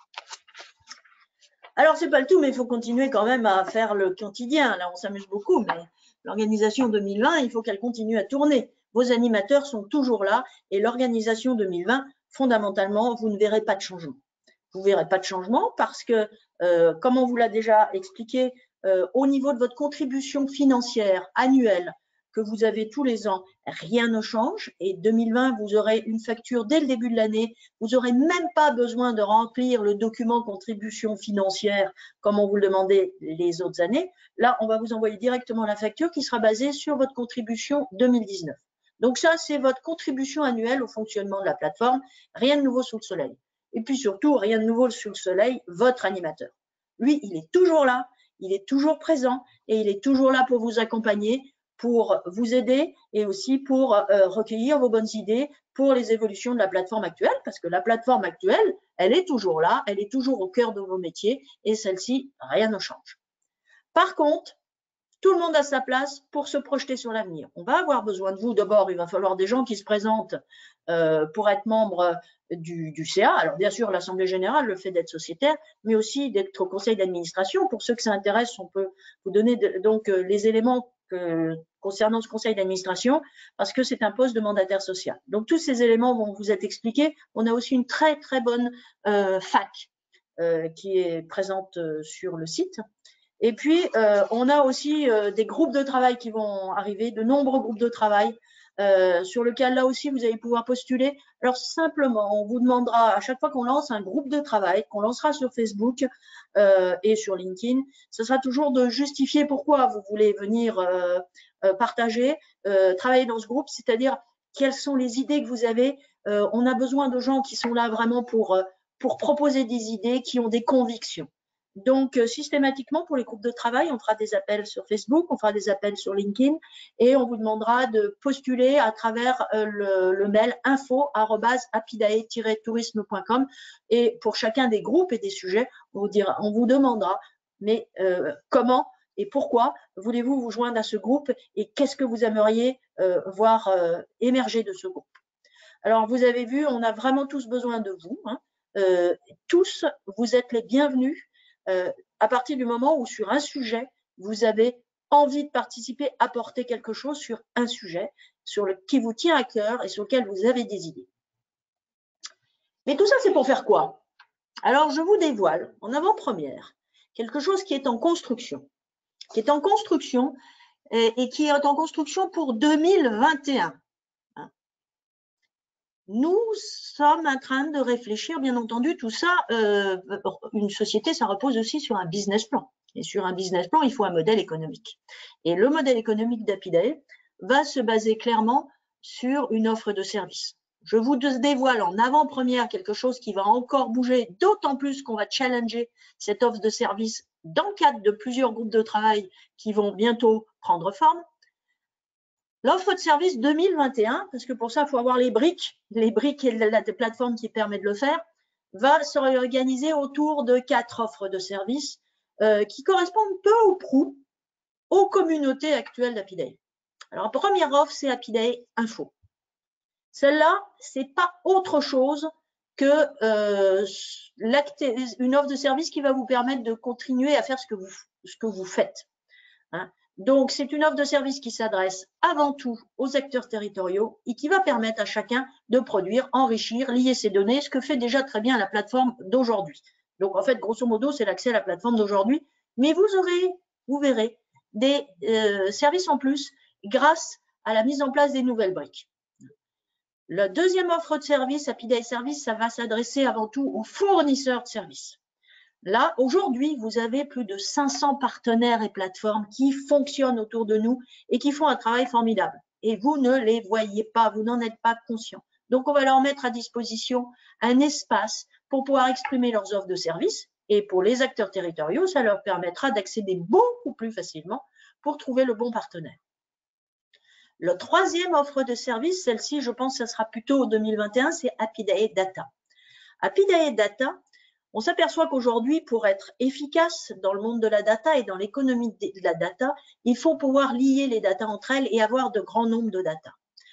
Alors, c'est pas le tout, mais il faut continuer quand même à faire le quotidien. Là, on s'amuse beaucoup, mais l'organisation deux mille vingt, il faut qu'elle continue à tourner. Vos animateurs sont toujours là et l'organisation deux mille vingt, fondamentalement, vous ne verrez pas de changement. Vous ne verrez pas de changement parce que, euh, comme on vous l'a déjà expliqué, euh, au niveau de votre contribution financière annuelle que vous avez tous les ans, rien ne change. Et deux mille vingt, vous aurez une facture dès le début de l'année. Vous n'aurez même pas besoin de remplir le document contribution financière comme on vous le demandait les autres années. Là, on va vous envoyer directement la facture qui sera basée sur votre contribution deux mille dix-neuf. Donc ça, c'est votre contribution annuelle au fonctionnement de la plateforme. Rien de nouveau sous le soleil. Et puis surtout, rien de nouveau sous le soleil, votre animateur. Lui, il est toujours là, il est toujours présent et il est toujours là pour vous accompagner, pour vous aider et aussi pour euh, recueillir vos bonnes idées pour les évolutions de la plateforme actuelle, parce que la plateforme actuelle, elle est toujours là, elle est toujours au cœur de vos métiers et celle-ci, rien ne change. Par contre, tout le monde a sa place pour se projeter sur l'avenir. On va avoir besoin de vous. D'abord, il va falloir des gens qui se présentent euh, pour être membres du, du C A. Alors, bien sûr, l'Assemblée générale, le fait d'être sociétaire, mais aussi d'être au conseil d'administration. Pour ceux que ça intéresse, on peut vous donner de, donc euh, les éléments que, concernant ce conseil d'administration, parce que c'est un poste de mandataire social. Donc, tous ces éléments vont vous être expliqués. On a aussi une très, très bonne euh, fac euh, qui est présente euh, sur le site. Et puis, euh, on a aussi euh, des groupes de travail qui vont arriver, de nombreux groupes de travail euh, sur lesquels, là aussi, vous allez pouvoir postuler. Alors, simplement, on vous demandera, à chaque fois qu'on lance un groupe de travail, qu'on lancera sur Facebook euh, et sur LinkedIn, ce sera toujours de justifier pourquoi vous voulez venir euh, euh, partager, euh, travailler dans ce groupe, c'est-à-dire quelles sont les idées que vous avez. Euh, on a besoin de gens qui sont là vraiment pour, euh, pour proposer des idées, qui ont des convictions. Donc, euh, systématiquement, pour les groupes de travail, on fera des appels sur Facebook, on fera des appels sur LinkedIn et on vous demandera de postuler à travers euh, le, le mail info arobase apidae tiret tourisme point com. Et pour chacun des groupes et des sujets, on vous, dira, on vous demandera mais euh, comment et pourquoi voulez-vous vous joindre à ce groupe et qu'est-ce que vous aimeriez euh, voir euh, émerger de ce groupe. Alors, vous avez vu, on a vraiment tous besoin de vous. Hein. Euh, tous, vous êtes les bienvenus. Euh, à partir du moment où sur un sujet, vous avez envie de participer, apporter quelque chose sur un sujet sur le, qui vous tient à cœur et sur lequel vous avez des idées. Mais tout ça, c'est pour faire quoi? Alors, je vous dévoile en avant-première quelque chose qui est en construction, qui est en construction et, et qui est en construction pour deux mille vingt et un. Nous sommes en train de réfléchir, bien entendu, tout ça, euh, une société, ça repose aussi sur un business plan. Et sur un business plan, il faut un modèle économique. Et le modèle économique d'Apidae va se baser clairement sur une offre de service. Je vous dévoile en avant-première quelque chose qui va encore bouger, d'autant plus qu'on va challenger cette offre de service dans le cadre de plusieurs groupes de travail qui vont bientôt prendre forme. L'offre de service deux mille vingt et un, parce que pour ça, il faut avoir les briques, les briques et la plateforme qui permet de le faire, va se réorganiser autour de quatre offres de services euh, qui correspondent peu ou prou aux communautés actuelles d'Apidae. Alors, la première offre, c'est Apidae Info. Celle-là, ce n'est pas autre chose que euh, une offre de service qui va vous permettre de continuer à faire ce que vous, ce que vous faites. Hein. Donc, c'est une offre de service qui s'adresse avant tout aux acteurs territoriaux et qui va permettre à chacun de produire, enrichir, lier ses données, ce que fait déjà très bien la plateforme d'aujourd'hui. Donc, en fait, grosso modo, c'est l'accès à la plateforme d'aujourd'hui. Mais vous aurez, vous verrez, des euh, services en plus grâce à la mise en place des nouvelles briques. La deuxième offre de service, Apidae Service, ça va s'adresser avant tout aux fournisseurs de services. Là, aujourd'hui, vous avez plus de cinq cents partenaires et plateformes qui fonctionnent autour de nous et qui font un travail formidable. Et vous ne les voyez pas, vous n'en êtes pas conscient. Donc, on va leur mettre à disposition un espace pour pouvoir exprimer leurs offres de services. Et pour les acteurs territoriaux, ça leur permettra d'accéder beaucoup plus facilement pour trouver le bon partenaire. La troisième offre de service, celle-ci, je pense que ce sera plutôt en deux mille vingt et un, c'est Apidae Data. Apidae Data, on s'aperçoit qu'aujourd'hui, pour être efficace dans le monde de la data et dans l'économie de la data, il faut pouvoir lier les datas entre elles et avoir de grands nombres de datas.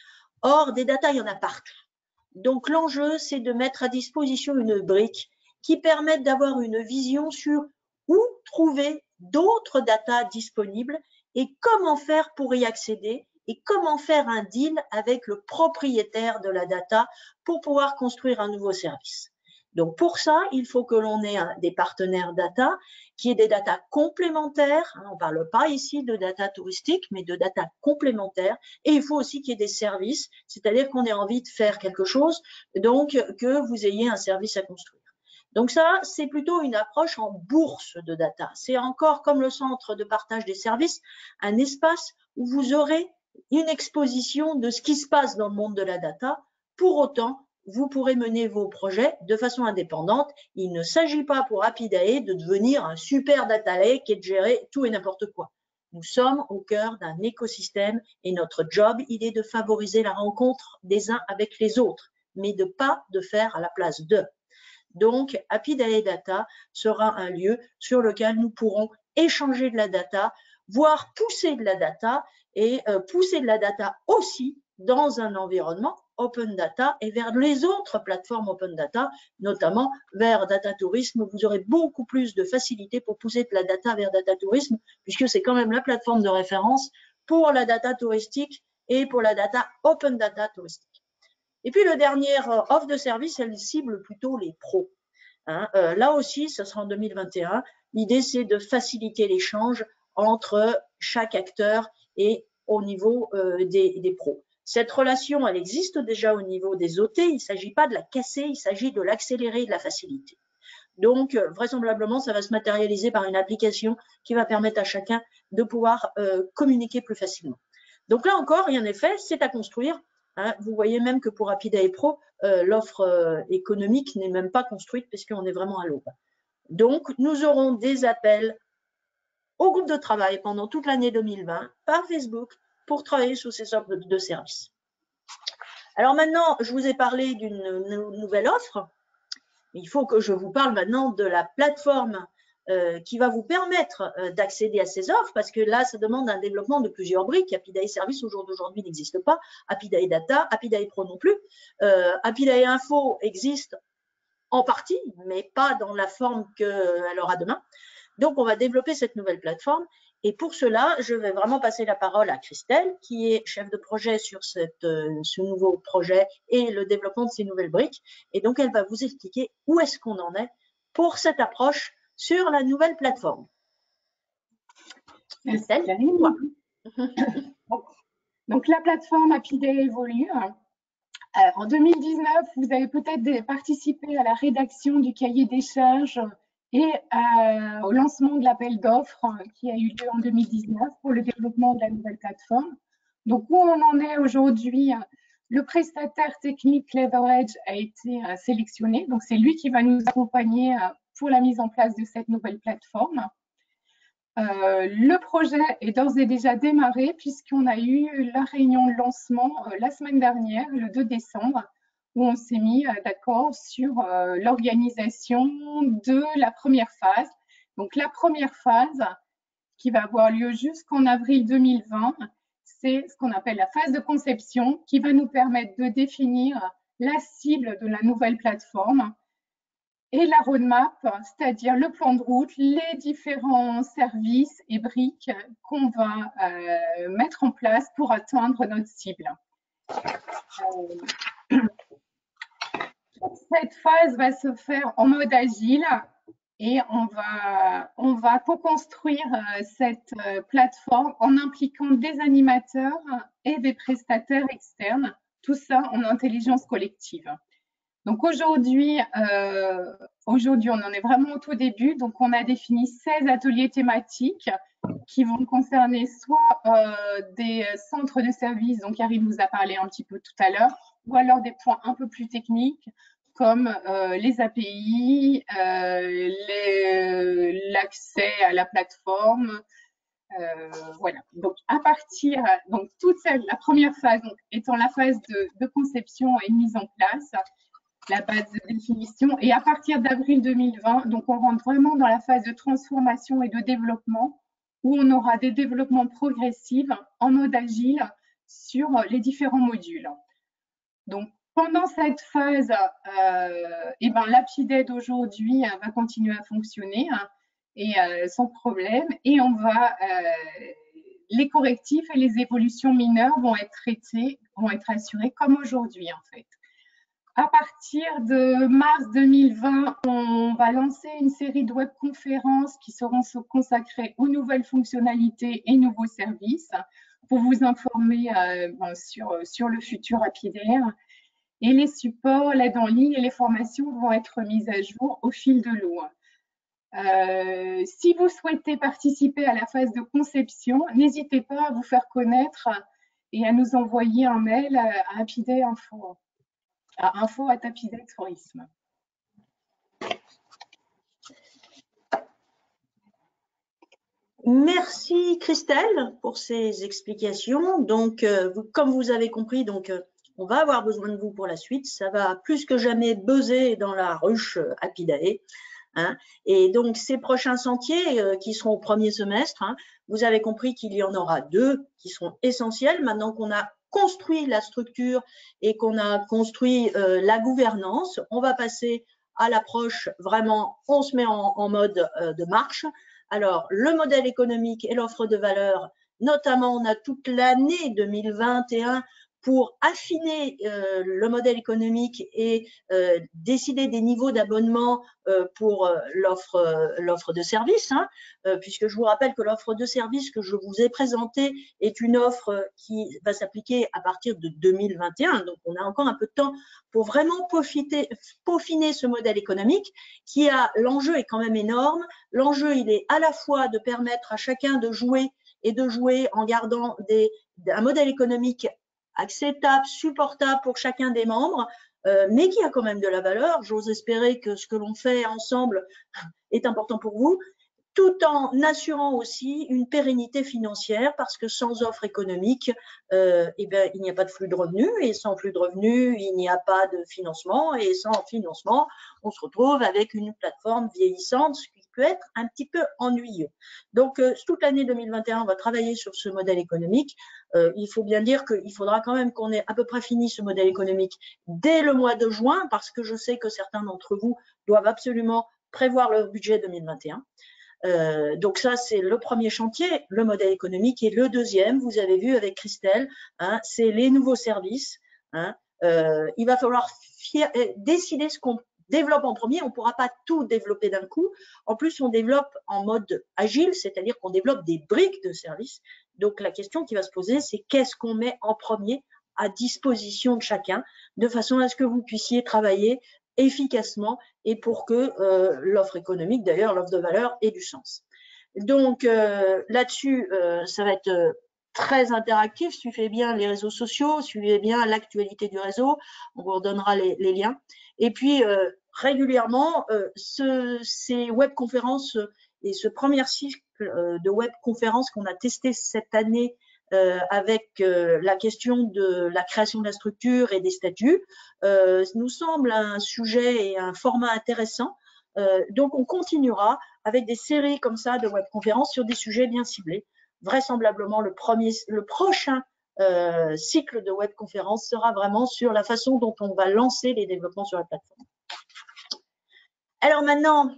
Or, des datas, il y en a partout. Donc, l'enjeu, c'est de mettre à disposition une brique qui permette d'avoir une vision sur où trouver d'autres datas disponibles et comment faire pour y accéder et comment faire un deal avec le propriétaire de la data pour pouvoir construire un nouveau service. Donc, pour ça, il faut que l'on ait un, des partenaires data, qui aient des data complémentaires. On ne parle pas ici de data touristique, mais de data complémentaires. Et il faut aussi qu'il y ait des services, c'est-à-dire qu'on ait envie de faire quelque chose, donc que vous ayez un service à construire. Donc ça, c'est plutôt une approche en bourse de data. C'est encore comme le centre de partage des services, un espace où vous aurez une exposition de ce qui se passe dans le monde de la data. Pour autant, vous pourrez mener vos projets de façon indépendante. Il ne s'agit pas pour Apidae de devenir un super data lake et de gérer tout et n'importe quoi. Nous sommes au cœur d'un écosystème et notre job, il est de favoriser la rencontre des uns avec les autres, mais de pas de faire à la place d'eux. Donc, Apidae Data sera un lieu sur lequel nous pourrons échanger de la data, voire pousser de la data et euh, pousser de la data aussi dans un environnement open data et vers les autres plateformes open data, notamment vers data tourisme. Vous aurez beaucoup plus de facilité pour pousser de la data vers data tourisme, puisque c'est quand même la plateforme de référence pour la data touristique et pour la data open data touristique. Et puis, le dernier offre de service, elle cible plutôt les pros. Hein, euh, là aussi, ce sera en deux mille vingt et un. L'idée, c'est de faciliter l'échange entre chaque acteur et au niveau euh, des, des pros. Cette relation, elle existe déjà au niveau des O T. Il ne s'agit pas de la casser, il s'agit de l'accélérer et de la faciliter. Donc, euh, vraisemblablement, ça va se matérialiser par une application qui va permettre à chacun de pouvoir euh, communiquer plus facilement. Donc là encore, rien n'est fait, c'est à construire. Hein, vous voyez même que pour Apidae Pro, euh, l'offre euh, économique n'est même pas construite puisqu'on est vraiment à l'aube. Donc, nous aurons des appels au groupe de travail pendant toute l'année deux mille vingt par Facebook pour travailler sur ces offres de, de services. Alors maintenant, je vous ai parlé d'une nouvelle offre. Il faut que je vous parle maintenant de la plateforme euh, qui va vous permettre euh, d'accéder à ces offres, parce que là, ça demande un développement de plusieurs briques. Apidae Service, au jour d'aujourd'hui, n'existe pas. Apidae Data, Apidae Pro non plus. Euh, Apidae Info existe en partie, mais pas dans la forme qu'elle aura demain. Donc, on va développer cette nouvelle plateforme. Et pour cela, je vais vraiment passer la parole à Christelle, qui est chef de projet sur cette, euh, ce nouveau projet et le développement de ces nouvelles briques. Et donc, elle va vous expliquer où est-ce qu'on en est pour cette approche sur la nouvelle plateforme. Christelle, donc, la plateforme Apidae évolue. Euh, en deux mille dix-neuf, vous avez peut-être participé à la rédaction du cahier des charges et euh, au lancement de l'appel d'offres qui a eu lieu en deux mille dix-neuf pour le développement de la nouvelle plateforme. Donc, où on en est aujourd'hui, le prestataire technique Leverage a été euh, sélectionné. Donc, c'est lui qui va nous accompagner euh, pour la mise en place de cette nouvelle plateforme. Euh, le projet est d'ores et déjà démarré puisqu'on a eu la réunion de lancement euh, la semaine dernière, le deux décembre, où on s'est mis euh, d'accord sur euh, l'organisation de la première phase. Donc, la première phase qui va avoir lieu jusqu'en avril deux mille vingt, c'est ce qu'on appelle la phase de conception qui va nous permettre de définir la cible de la nouvelle plateforme, et la roadmap, c'est-à-dire le plan de route, les différents services et briques qu'on va euh, mettre en place pour atteindre notre cible. Euh, cette phase va se faire en mode agile et on va, on va co-construire euh, cette euh, plateforme en impliquant des animateurs et des prestataires externes, tout ça en intelligence collective. Donc aujourd'hui, euh, aujourd'hui, on en est vraiment au tout début. Donc on a défini seize ateliers thématiques qui vont concerner soit euh, des centres de services, dont Karine vous a parlé un petit peu tout à l'heure, ou alors des points un peu plus techniques comme euh, les A P I, euh, l'accès à la plateforme. Euh, voilà. Donc à partir, donc toute cette, la première phase donc, étant la phase de, de conception et mise en place, la base de définition. Et à partir d'avril deux mille vingt, donc on rentre vraiment dans la phase de transformation et de développement où on aura des développements progressifs en mode agile sur les différents modules. Donc pendant cette phase, euh, et ben, l'A P I D E d'aujourd'hui va continuer à fonctionner hein, et euh, sans problème. Et on va, euh, les correctifs et les évolutions mineures vont être traités, vont être assurés comme aujourd'hui en fait. À partir de mars deux mille vingt, on va lancer une série de webconférences qui seront consacrées aux nouvelles fonctionnalités et nouveaux services pour vous informer euh, sur, sur le futur A P I D R. Et les supports, l'aide en ligne et les formations vont être mises à jour au fil de l'eau. Euh, si vous souhaitez participer à la phase de conception, n'hésitez pas à vous faire connaître et à nous envoyer un mail à Apidé Info. à info arobase apidé tourisme. Merci Christelle pour ces explications. Donc, euh, vous, comme vous avez compris, donc euh, on va avoir besoin de vous pour la suite. Ça va plus que jamais buzzer dans la ruche euh, Apidae. Hein. Et donc, ces prochains sentiers euh, qui seront au premier semestre, hein, vous avez compris qu'il y en aura deux qui seront essentiels. Maintenant qu'on a construit la structure et qu'on a construit euh, la gouvernance, on va passer à l'approche vraiment, on se met en, en mode euh, de marche. Alors, le modèle économique et l'offre de valeur, notamment, on a toute l'année deux mille vingt et un pour affiner euh, le modèle économique et euh, décider des niveaux d'abonnement euh, pour euh, l'offre euh, l'offre de service, hein, euh, puisque je vous rappelle que l'offre de service que je vous ai présentée est une offre qui va s'appliquer à partir de deux mille vingt et un. Donc, on a encore un peu de temps pour vraiment peaufiner, peaufiner ce modèle économique qui a, l'enjeu est quand même énorme. L'enjeu, il est à la fois de permettre à chacun de jouer et de jouer en gardant des, un modèle économique acceptable, supportable pour chacun des membres, euh, mais qui a quand même de la valeur. J'ose espérer que ce que l'on fait ensemble est important pour vous, tout en assurant aussi une pérennité financière, parce que sans offre économique, euh, eh bien, il n'y a pas de flux de revenus, et sans flux de revenus, il n'y a pas de financement, et sans financement, on se retrouve avec une plateforme vieillissante, ce qui peut être un petit peu ennuyeux. Donc, euh, toute l'année deux mille vingt et un, on va travailler sur ce modèle économique. Euh, il faut bien dire qu'il faudra quand même qu'on ait à peu près fini ce modèle économique dès le mois de juin, parce que je sais que certains d'entre vous doivent absolument prévoir leur budget deux mille vingt et un. Euh, donc ça, c'est le premier chantier, le modèle économique. Et le deuxième, vous avez vu avec Christelle, hein, c'est les nouveaux services. Hein. Euh, il va falloir fier, décider ce qu'on développe en premier. On ne pourra pas tout développer d'un coup. En plus, on développe en mode agile, c'est-à-dire qu'on développe des briques de services. Donc la question qui va se poser, c'est qu'est-ce qu'on met en premier à disposition de chacun, de façon à ce que vous puissiez travailler efficacement et pour que euh, l'offre économique, d'ailleurs, l'offre de valeur, ait du sens. Donc euh, là-dessus, euh, ça va être euh, très interactif. Suivez bien les réseaux sociaux, suivez bien l'actualité du réseau. On vous redonnera les, les liens. Et puis, euh, régulièrement, euh, ce, ces webconférences et ce premier cycle euh, de webconférences qu'on a testé cette année Euh, avec euh, la question de la création de la structure et des statuts, euh, nous semble un sujet et un format intéressant. Euh, donc, on continuera avec des séries comme ça de webconférences sur des sujets bien ciblés. Vraisemblablement, le, premier, le prochain euh, cycle de webconférences sera vraiment sur la façon dont on va lancer les développements sur la plateforme. Alors maintenant,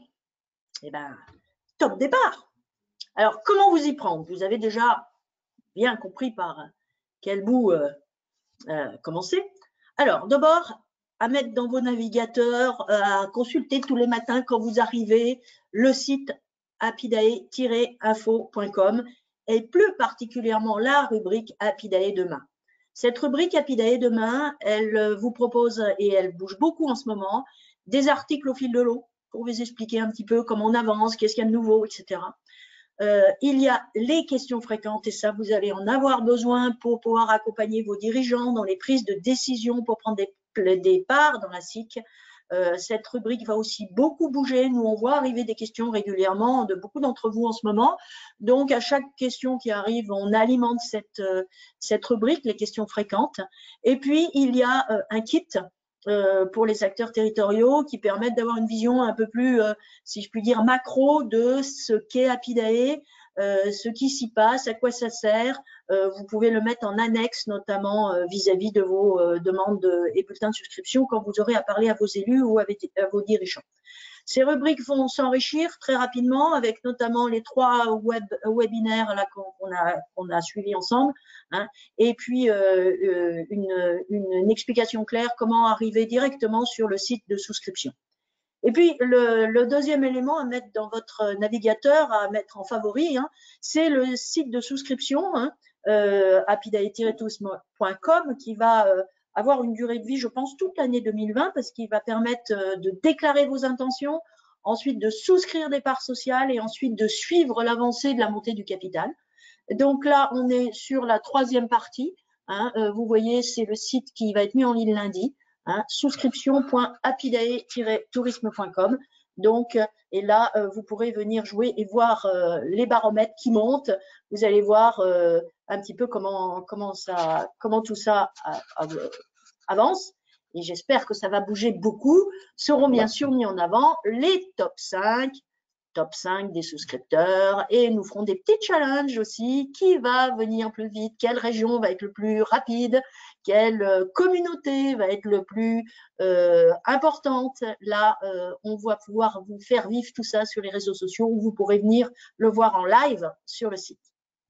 eh ben, top départ. Alors, comment vous y prendre? Vous avez déjà bien compris par quel bout euh, euh, commencer. Alors, d'abord, à mettre dans vos navigateurs, euh, à consulter tous les matins quand vous arrivez le site apidae tiret info point com et plus particulièrement la rubrique Apidae demain. Cette rubrique Apidae demain, elle vous propose, et elle bouge beaucoup en ce moment, des articles au fil de l'eau pour vous expliquer un petit peu comment on avance, qu'est-ce qu'il y a de nouveau, et cetera. Euh, il y a les questions fréquentes et ça, vous allez en avoir besoin pour pouvoir accompagner vos dirigeants dans les prises de décision pour prendre des, des parts dans la S I C. Euh, cette rubrique va aussi beaucoup bouger. Nous, on voit arriver des questions régulièrement de beaucoup d'entre vous en ce moment. Donc, à chaque question qui arrive, on alimente cette, euh, cette rubrique, les questions fréquentes. Et puis, il y a euh, un kit Euh, pour les acteurs territoriaux qui permettent d'avoir une vision un peu plus, euh, si je puis dire, macro de ce qu'est Apidae, euh, ce qui s'y passe, à quoi ça sert. Euh, vous pouvez le mettre en annexe, notamment vis-à-vis -vis de vos euh, demandes de, et bulletins de souscription quand vous aurez à parler à vos élus ou avec, à vos dirigeants. Ces rubriques vont s'enrichir très rapidement avec notamment les trois web, webinaires là qu'on a, qu'on a suivis ensemble, hein, et puis euh, une, une, une explication claire comment arriver directement sur le site de souscription. Et puis, le, le deuxième élément à mettre dans votre navigateur, à mettre en favori, hein, c'est le site de souscription, hein, euh, apidae tiret tourisme point com, qui va euh, avoir une durée de vie, je pense, toute l'année deux mille vingt, parce qu'il va permettre euh, de déclarer vos intentions, ensuite de souscrire des parts sociales et ensuite de suivre l'avancée de la montée du capital. Donc là, on est sur la troisième partie. Hein, euh, vous voyez, c'est le site qui va être mis en ligne lundi. Hein, souscription point apidae tiret tourisme point com. Donc, et là, euh, vous pourrez venir jouer et voir euh, les baromètres qui montent. Vous allez voir euh, un petit peu comment, comment, ça, comment tout ça a, a, avance. Et j'espère que ça va bouger beaucoup. Seront bien sûr mis en avant les top cinq, top cinq des souscripteurs et nous ferons des petits challenges aussi. Qui va venir plus vite? Quelle région va être le plus rapide? Quelle communauté va être le plus euh, importante? Là, euh, on va pouvoir vous faire vivre tout ça sur les réseaux sociaux où vous pourrez venir le voir en live sur le site.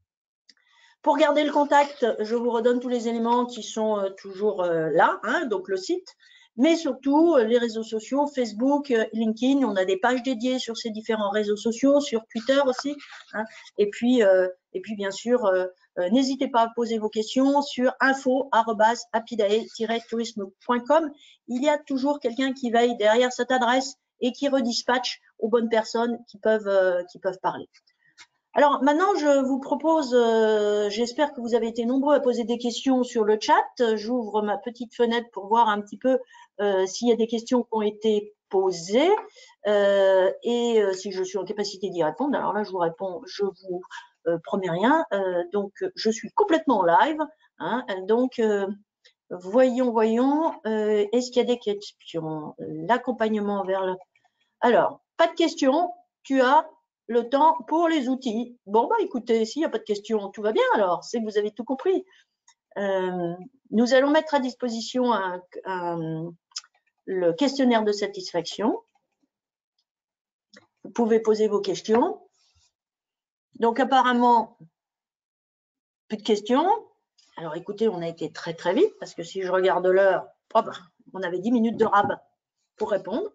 Pour garder le contact, je vous redonne tous les éléments qui sont euh, toujours euh, là, hein, donc le site, mais surtout euh, les réseaux sociaux, Facebook, euh, LinkedIn, on a des pages dédiées sur ces différents réseaux sociaux, sur Twitter aussi, hein, et, puis, euh, et puis bien sûr, euh, euh, n'hésitez pas à poser vos questions sur info arobase apidae tiret tourisme point com. Il y a toujours quelqu'un qui veille derrière cette adresse et qui redispatche aux bonnes personnes qui peuvent, euh, qui peuvent parler. Alors maintenant, je vous propose, euh, j'espère que vous avez été nombreux à poser des questions sur le chat. J'ouvre ma petite fenêtre pour voir un petit peu euh, s'il y a des questions qui ont été posées euh, et euh, si je suis en capacité d'y répondre. Alors là, je vous réponds, je vous euh, promets rien. Euh, donc, je suis complètement en live. Hein, donc, euh, voyons, voyons. Euh, Est-ce qu'il y a des questions? L'accompagnement vers le… Alors, pas de questions. Tu as le temps pour les outils. Bon, bah écoutez, s'il n'y a pas de questions, tout va bien alors, c'est que vous avez tout compris. Euh, nous allons mettre à disposition un, un, le questionnaire de satisfaction. Vous pouvez poser vos questions. Donc apparemment, plus de questions. Alors écoutez, on a été très très vite parce que si je regarde l'heure, oh bah, on avait dix minutes de rab pour répondre.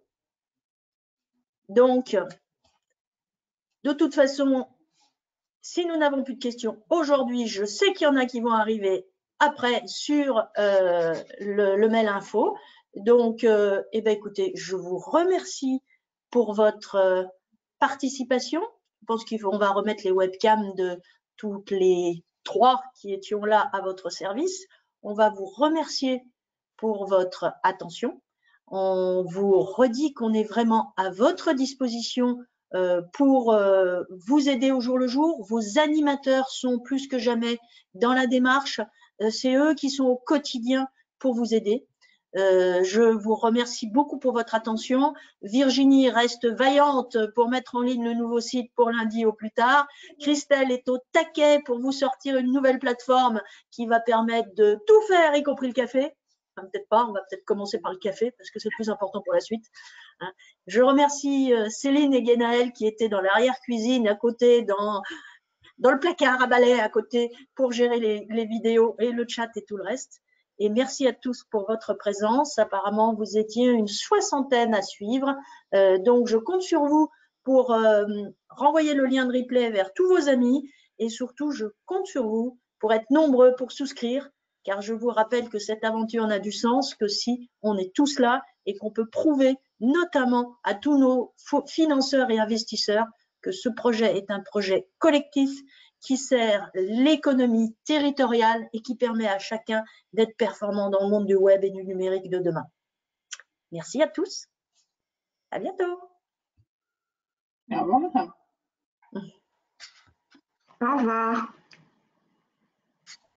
Donc, de toute façon, si nous n'avons plus de questions aujourd'hui, je sais qu'il y en a qui vont arriver après sur euh, le, le mail info. Donc, euh, eh ben, écoutez, je vous remercie pour votre euh, participation. Je pense qu'on va remettre les webcams de toutes les trois qui étions là à votre service. On va vous remercier pour votre attention. On vous redit qu'on est vraiment à votre disposition pour vous aider au jour le jour. Vos animateurs sont plus que jamais dans la démarche. C'est eux qui sont au quotidien pour vous aider. Euh, je vous remercie beaucoup pour votre attention. Virginie reste vaillante pour mettre en ligne le nouveau site pour lundi au plus tard. Christelle est au taquet pour vous sortir une nouvelle plateforme qui va permettre de tout faire, y compris le café. Enfin, peut-être pas, on va peut-être commencer par le café parce que c'est le plus important pour la suite. Hein. Je remercie euh, Céline et Guénaël qui étaient dans l'arrière-cuisine à côté, dans, dans le placard à balai à côté pour gérer les, les vidéos et le chat et tout le reste. Et merci à tous pour votre présence. Apparemment, vous étiez une soixantaine à suivre. Euh, donc, je compte sur vous pour euh, renvoyer le lien de replay vers tous vos amis. Et surtout, je compte sur vous pour être nombreux pour souscrire. Car je vous rappelle que cette aventure n'a du sens que si on est tous là et qu'on peut prouver, notamment à tous nos financeurs et investisseurs, que ce projet est un projet collectif qui sert l'économie territoriale et qui permet à chacun d'être performant dans le monde du web et du numérique de demain. Merci à tous. À bientôt. Au revoir. Au revoir.